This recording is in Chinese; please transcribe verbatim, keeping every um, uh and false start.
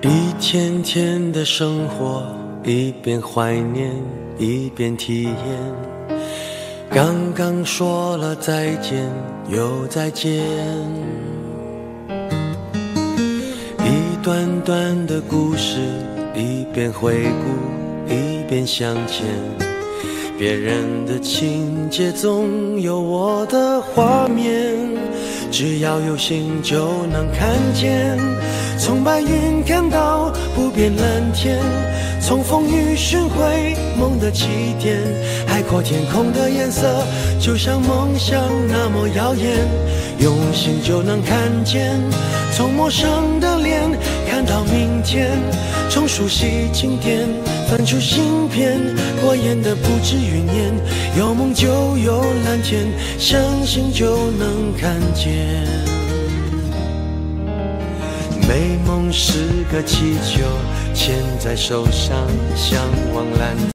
一天天的生活，一边怀念，一边体验。刚刚说了再见，又再见。一段段的故事，一边回顾，一边向前。别人的情节总有我的画面，只要有心就能看见。从白云看到不变蓝天，从风雨寻回梦的起点。海阔天空的颜色就像梦想那么耀眼，用心就能看见。从陌生的脸看到明天，从熟悉经典翻出新篇。过眼的不止云烟，有梦就有蓝天，相信就能看见。美梦是个气球，牵在手上，向往蓝天。